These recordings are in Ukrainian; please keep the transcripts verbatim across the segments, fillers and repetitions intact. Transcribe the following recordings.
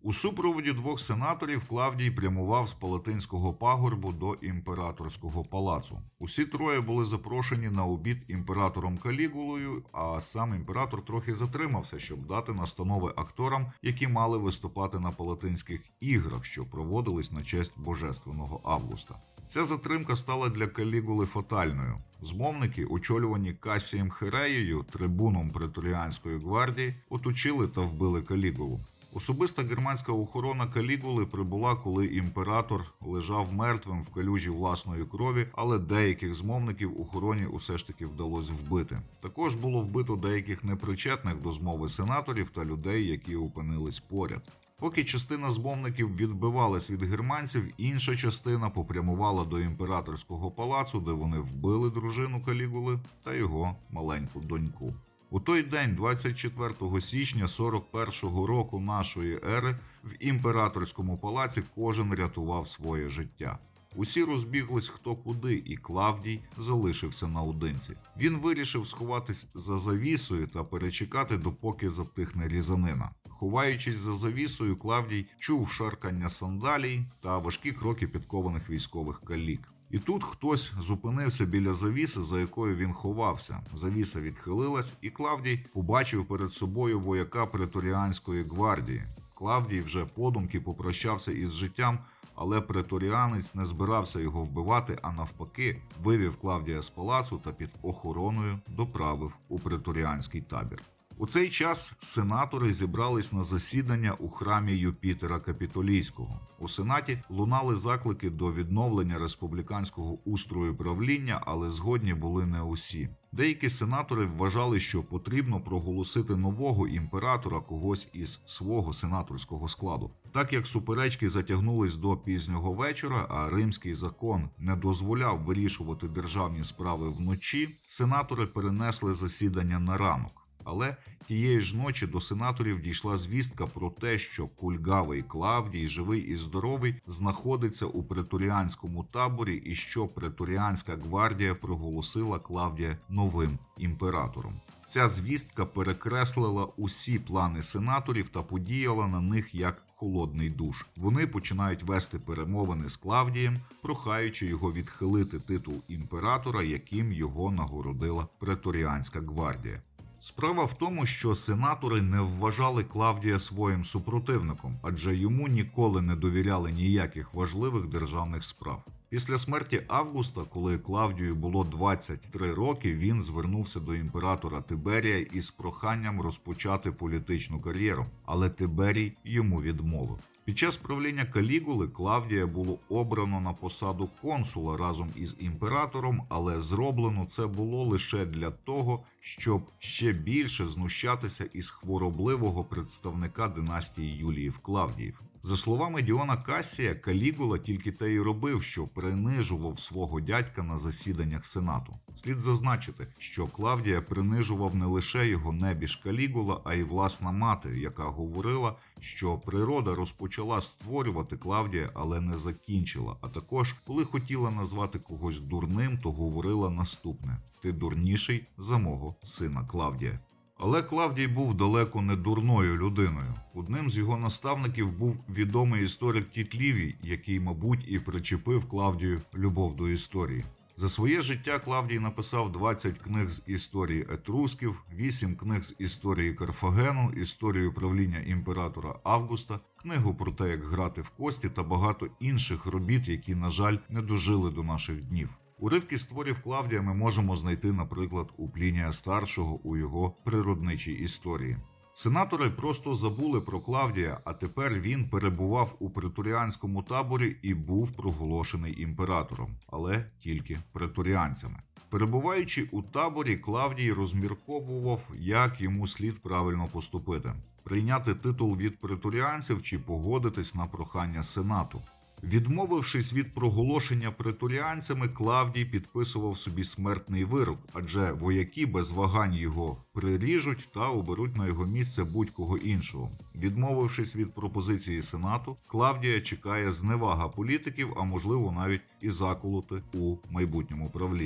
У супроводі двох сенаторів Клавдій прямував з Палатинського пагорбу до імператорського палацу. Усі троє були запрошені на обід імператором Калігулою, а сам імператор трохи затримався, щоб дати настанови акторам, які мали виступати на Палатинських іграх, що проводились на честь Божественного Августа. Ця затримка стала для Калігули фатальною. Змовники, очолювані Касієм Хереєю, трибуном преторіанської гвардії, оточили та вбили Калігулу. Особиста германська охорона Калігули прибула, коли імператор лежав мертвим в калюжі власної крові, але деяких змовників охороні усе ж таки вдалося вбити. Також було вбито деяких непричетних до змови сенаторів та людей, які опинились поряд. Поки частина змовників відбивалась від германців, інша частина попрямувала до імператорського палацу, де вони вбили дружину Калігули та його маленьку доньку. У той день, двадцять четвертого січня сорок першого року нашої ери, в імператорському палаці кожен рятував своє життя. Усі розбіглись хто куди, і Клавдій залишився наодинці. Він вирішив сховатись за завісою та перечекати, допоки затихне різанина. Ховаючись за завісою, Клавдій чув шаркання сандалій та важкі кроки підкованих військових калік. І тут хтось зупинився біля завіси, за якою він ховався. Завіса відхилилась, і Клавдій побачив перед собою вояка преторіанської гвардії. Клавдій вже подумки попрощався із життям, але преторіанець не збирався його вбивати, а навпаки, вивів Клавдія з палацу та під охороною доправив у преторіанський табір. У цей час сенатори зібрались на засідання у храмі Юпітера Капітолійського. У Сенаті лунали заклики до відновлення республіканського устрою правління, але згодні були не усі. Деякі сенатори вважали, що потрібно проголосити нового імператора, когось із свого сенаторського складу. Так як суперечки затягнулись до пізнього вечора, а римський закон не дозволяв вирішувати державні справи вночі, сенатори перенесли засідання на ранок. Але тієї ж ночі до сенаторів дійшла звістка про те, що кульгавий Клавдій, живий і здоровий, знаходиться у преторіанському таборі і що преторіанська гвардія проголосила Клавдія новим імператором. Ця звістка перекреслила усі плани сенаторів та подіяла на них як холодний душ. Вони починають вести перемовини з Клавдієм, прохаючи його відхилити титул імператора, яким його нагородила преторіанська гвардія. Справа в тому, що сенатори не вважали Клавдія своїм супротивником, адже йому ніколи не довіряли ніяких важливих державних справ. Після смерті Августа, коли Клавдію було двадцять три роки, він звернувся до імператора Тиберія із проханням розпочати політичну кар'єру, але Тиберій йому відмовив. Під час правління Калігули Клавдія було обрано на посаду консула разом із імператором, але зроблено це було лише для того, щоб ще більше знущатися із хворобливого представника династії Юліїв-Клавдіїв. За словами Діона Касія, Калігула тільки те й робив, що принижував свого дядька на засіданнях Сенату. Слід зазначити, що Клавдія принижував не лише його небіж Калігула, а й власна мати, яка говорила, що природа розпочала створювати Клавдія, але не закінчила, а також, коли хотіла назвати когось дурним, то говорила наступне: «Ти дурніший за мого сина Клавдія». Але Клавдій був далеко не дурною людиною. Одним з його наставників був відомий історик Тіт Лівій, який, мабуть, і причепив Клавдію любов до історії. За своє життя Клавдій написав двадцять книг з історії етрусків, вісім книг з історії Карфагену, історію правління імператора Августа, книгу про те, як грати в кості та багато інших робіт, які, на жаль, не дожили до наших днів. Уривки з творів Клавдія ми можемо знайти, наприклад, у Плінія Старшого у його природничій історії. Сенатори просто забули про Клавдія, а тепер він перебував у преторіанському таборі і був проголошений імператором, але тільки преторіанцями. Перебуваючи у таборі, Клавдій розмірковував, як йому слід правильно поступити – прийняти титул від преторіанців чи погодитись на прохання Сенату. Відмовившись від проголошення преторіанцями, Клавдій підписував собі смертний вирок, адже вояки без вагань його приріжуть та оберуть на його місце будь-кого іншого. Відмовившись від пропозиції Сенату, Клавдія чекає зневага політиків, а можливо навіть і заколоти у майбутньому правлінні.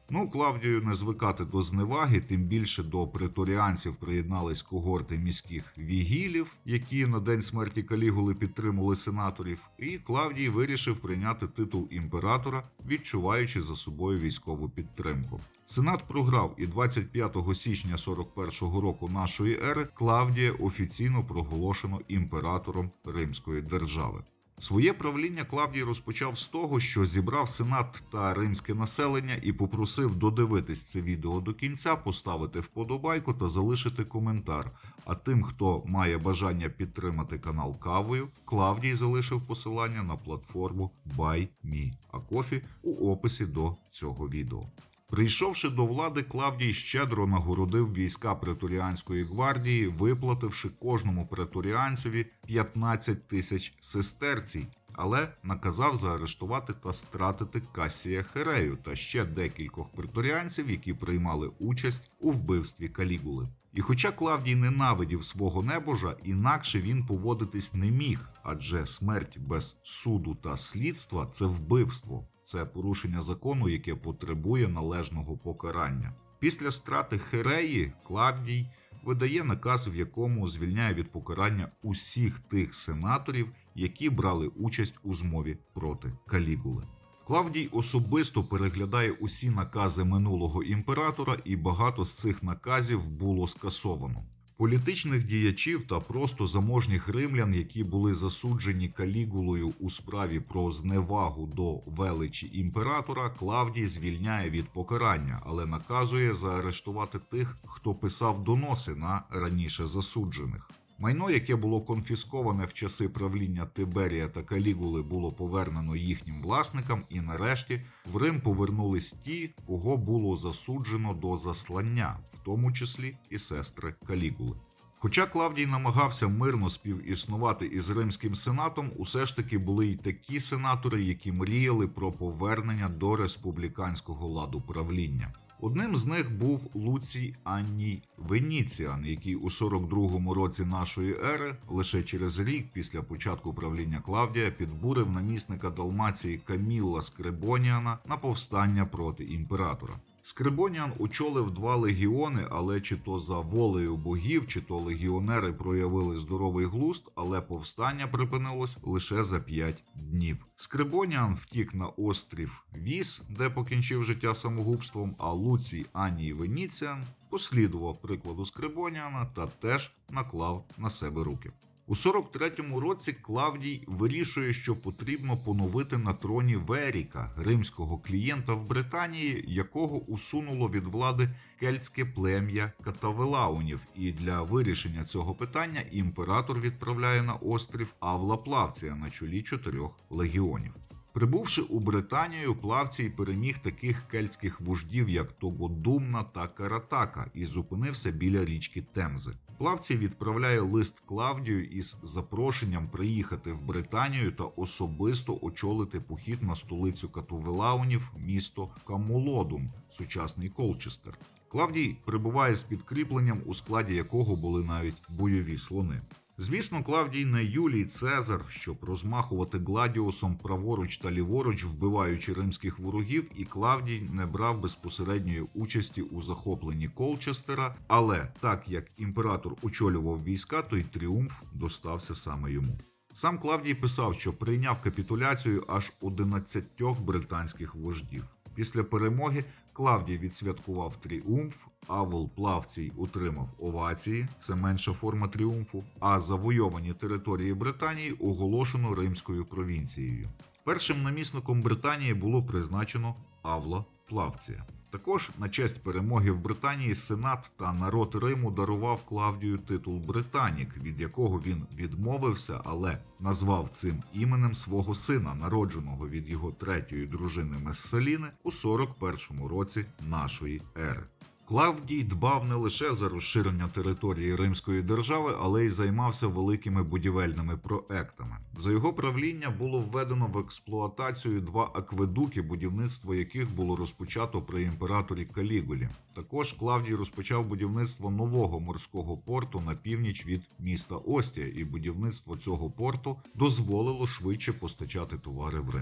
Ну, Клавдію не звикати до зневаги, тим більше до преторіанців приєднались когорти міських вігілів, які на день смерті Калігули підтримували сенаторів, і Клавдій вирішив прийняти титул імператора, відчуваючи за собою військову підтримку. Сенат програв, і двадцять п'ятого січня сорок першого року нашої ери Клавдія офіційно проголошено імператором Римської держави. Своє правління Клавдій розпочав з того, що зібрав сенат та римське населення і попросив додивитись це відео до кінця, поставити вподобайку та залишити коментар. А тим, хто має бажання підтримати канал кавою, Клавдій залишив посилання на платформу Buy Me a Coffee у описі до цього відео. Прийшовши до влади, Клавдій щедро нагородив війська преторіанської гвардії, виплативши кожному преторіанцеві п'ятнадцять тисяч сестерцій, але наказав заарештувати та стратити Кассія Херею та ще декількох преторіанців, які приймали участь у вбивстві Калігули. І хоча Клавдій ненавидів свого небожа, інакше він поводитись не міг, адже смерть без суду та слідства – це вбивство. Це порушення закону, яке потребує належного покарання. Після страти Хереї Клавдій видає наказ, в якому звільняє від покарання усіх тих сенаторів, які брали участь у змові проти Калігули. Клавдій особисто переглядає усі накази минулого імператора, і багато з цих наказів було скасовано. Політичних діячів та просто заможніх римлян, які були засуджені Калігулою у справі про зневагу до величі імператора, Клавдій звільняє від покарання, але наказує заарештувати тих, хто писав доноси на раніше засуджених. Майно, яке було конфісковане в часи правління Тиберія та Калігули, було повернено їхнім власникам, і нарешті в Рим повернулись ті, кого було засуджено до заслання, в тому числі і сестри Калігули. Хоча Клавдій намагався мирно співіснувати із Римським сенатом, усе ж таки були й такі сенатори, які мріяли про повернення до республіканського ладу правління. Одним з них був Луцій Анній Веніціан, який у сорок другому році нашої ери, лише через рік після початку правління Клавдія, підбурив намісника Далмації Камілла Скрибоніана на повстання проти імператора. Скрибоніан очолив два легіони, але чи то за волею богів, чи то легіонери проявили здоровий глузд, але повстання припинилось лише за п'ять днів. Скрибоніан втік на острів Віс, де покінчив життя самогубством, а Луцій Анній Веніціан послідував прикладу Скрибоніана та теж наклав на себе руки. У сорок третьому році Клавдій вирішує, що потрібно поновити на троні Веріка, римського клієнта в Британії, якого усунуло від влади кельтське плем'я Катавелаунів, і для вирішення цього питання імператор відправляє на острів Авла Плавція на чолі чотирьох легіонів. Прибувши у Британію, Плавцій переміг таких кельтських вождів, як Тогодумна та Каратака, і зупинився біля річки Темзи. Плавцій відправляє лист Клавдію із запрошенням приїхати в Британію та особисто очолити похід на столицю Катувелаунів, місто Камолодум, сучасний Колчестер. Клавдій прибуває з підкріпленням, у складі якого були навіть бойові слони. Звісно, Клавдій не Юлій Цезар, щоб розмахувати гладіусом праворуч та ліворуч, вбиваючи римських ворогів, і Клавдій не брав безпосередньої участі у захопленні Колчестера, але так як імператор очолював війська, то й тріумф достався саме йому. Сам Клавдій писав, що прийняв капітуляцію аж одинадцятьох британських вождів. Після перемоги Клавдій відсвяткував тріумф, Авл Плавцій отримав овації, це менша форма тріумфу, а завойовані території Британії оголошено римською провінцією. Першим намісником Британії було призначено Авла Плавція. Також на честь перемоги в Британії Сенат та народ Риму дарував Клавдію титул Британік, від якого він відмовився, але назвав цим іменем свого сина, народженого від його третьої дружини Мессаліни у сорок першому році нашої ери. Клавдій дбав не лише за розширення території Римської держави, але й займався великими будівельними проектами. За його правління було введено в експлуатацію два акведуки, будівництво яких було розпочато при імператорі Калігулі. Також Клавдій розпочав будівництво нового морського порту на північ від міста Остія, і будівництво цього порту дозволило швидше постачати товари в Рим.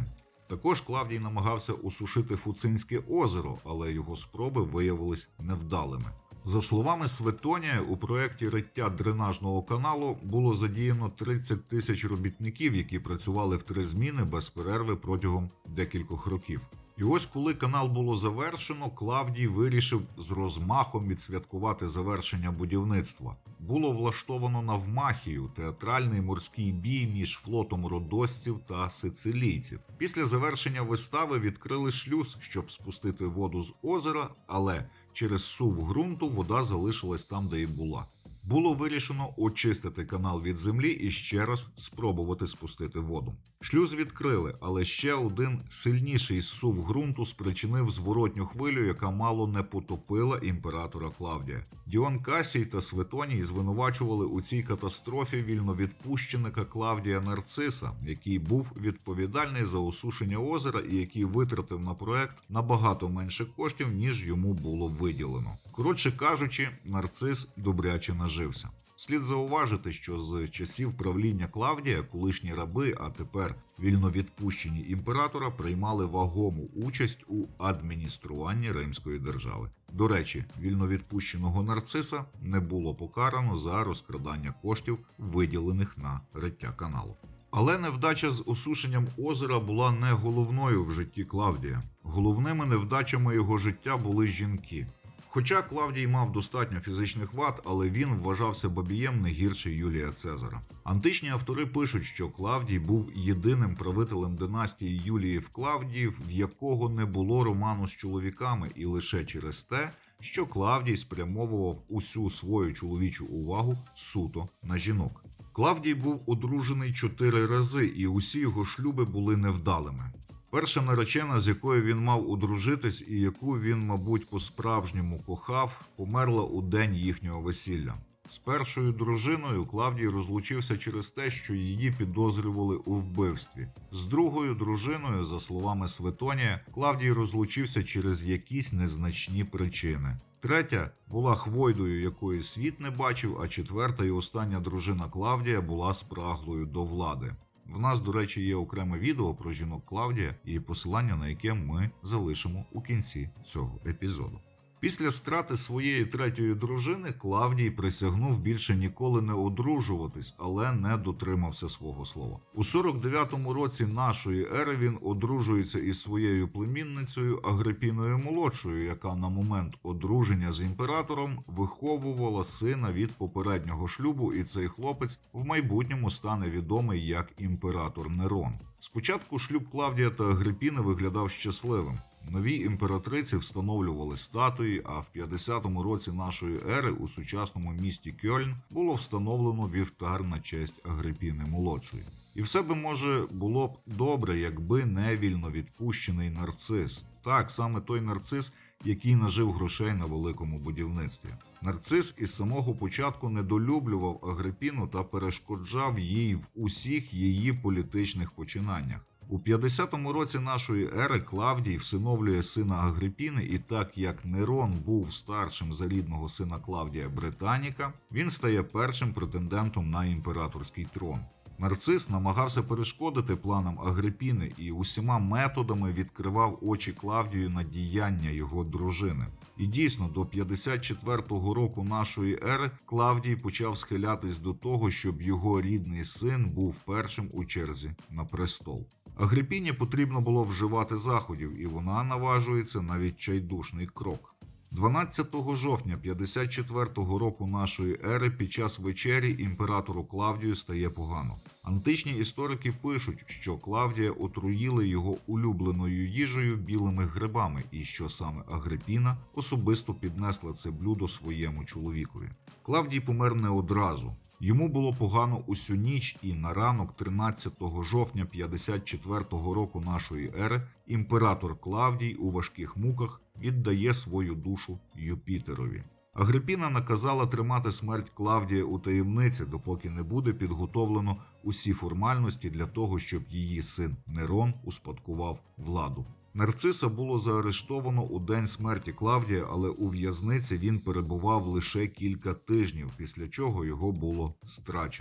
Також Клавдій намагався осушити Фуцинське озеро, але його спроби виявились невдалими. За словами Светонія, у проєкті риття дренажного каналу було задіяно тридцять тисяч робітників, які працювали в три зміни без перерви протягом декількох років. І ось коли канал було завершено, Клавдій вирішив з розмахом відсвяткувати завершення будівництва. Було влаштовано навмахію – театральний морський бій між флотом родосців та сицилійців. Після завершення вистави відкрили шлюз, щоб спустити воду з озера, але через сув ґрунту вода залишилась там, де і була. Було вирішено очистити канал від землі і ще раз спробувати спустити воду. Шлюз відкрили, але ще один сильніший зсув ґрунту спричинив зворотню хвилю, яка мало не потопила імператора Клавдія. Діон Касій та Светоній звинувачували у цій катастрофі вільновідпущеника Клавдія Нарциса, який був відповідальний за осушення озера і який витратив на проект набагато менше коштів, ніж йому було виділено. Коротше кажучи, Нарцис добряче нажився. Слід зауважити, що з часів правління Клавдія колишні раби, а тепер вільновідпущені імператора, приймали вагому участь у адмініструванні Римської держави. До речі, вільновідпущеного Нарциса не було покарано за розкрадання коштів, виділених на риття каналу. Але невдача з осушенням озера була не головною в житті Клавдія. Головними невдачами його життя були жінки. Хоча Клавдій мав достатньо фізичних вад, але він вважався бабієм не гірше Юлія Цезара. Античні автори пишуть, що Клавдій був єдиним правителем династії Юліїв-Клавдіїв, в якого не було роману з чоловіками, і лише через те, що Клавдій спрямовував усю свою чоловічу увагу суто на жінок. Клавдій був одружений чотири рази, і усі його шлюби були невдалими. Перша наречена, з якою він мав одружитись і яку він, мабуть, по-справжньому кохав, померла у день їхнього весілля. З першою дружиною Клавдій розлучився через те, що її підозрювали у вбивстві. З другою дружиною, за словами Светонія, Клавдій розлучився через якісь незначні причини. Третя була хвойдою, якої світ не бачив, а четверта і остання дружина Клавдія була спраглою до влади. В нас, до речі, є окреме відео про жінок Клавдія, і посилання на яке ми залишимо у кінці цього епізоду. Після страти своєї третьої дружини Клавдій присягнув більше ніколи не одружуватись, але не дотримався свого слова. У сорок дев'ятому році нашої ери він одружується із своєю племінницею Агрипіною Молодшою, яка на момент одруження з імператором виховувала сина від попереднього шлюбу, і цей хлопець в майбутньому стане відомий як імператор Нерон. Спочатку шлюб Клавдія та Агрипіни виглядав щасливим. Новій імператриці встановлювали статуї, а в п'ятдесятому році нашої ери у сучасному місті Кьольн було встановлено вівтар на честь Агрипіни Молодшої. І все би, може, було б добре, якби не вільновідпущений Нарцис. Так, саме той Нарцис, який нажив грошей на великому будівництві. Нарцис із самого початку недолюблював Агрипіну та перешкоджав їй в усіх її політичних починаннях. У п'ятдесятому році нашої ери Клавдій всиновлює сина Агрипіни, і так як Нерон був старшим за рідного сина Клавдія Британіка, він стає першим претендентом на імператорський трон. Нарцис намагався перешкодити планам Агрипіни і усіма методами відкривав очі Клавдію на діяння його дружини. І дійсно, до п'ятдесят четвертого року нашої ери Клавдій почав схилятись до того, щоб його рідний син був першим у черзі на престол. Агрипіні потрібно було вживати заходів, і вона наважується на відчайдушний крок. дванадцятого жовтня п'ятдесят четвертого року нашої ери під час вечері імператору Клавдію стає погано. Античні історики пишуть, що Клавдія отруїли його улюбленою їжею білими грибами і що саме Агрипіна особисто піднесла це блюдо своєму чоловікові. Клавдій помер не одразу. Йому було погано усю ніч, і на ранок тринадцятого жовтня п'ятдесят четвертого року нашої ери імператор Клавдій у важких муках віддає свою душу Юпітерові. Агрипіна наказала тримати смерть Клавдія у таємниці, допоки не буде підготовлено усі формальності для того, щоб її син Нерон успадкував владу. Нарциса було заарештовано у день смерті Клавдія, але у в'язниці він перебував лише кілька тижнів, після чого його було страчено.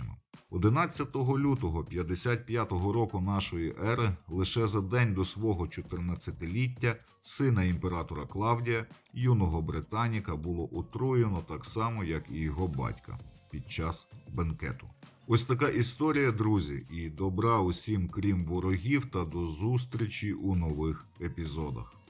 одинадцятого лютого п'ятдесят п'ятого року нашої ери, лише за день до свого чотирнадцятиліття, сина імператора Клавдія, юного Британіка, було отруєно так само, як і його батька, під час бенкету. Ось така історія, друзі, і добра усім, крім ворогів, та до зустрічі у нових епізодах.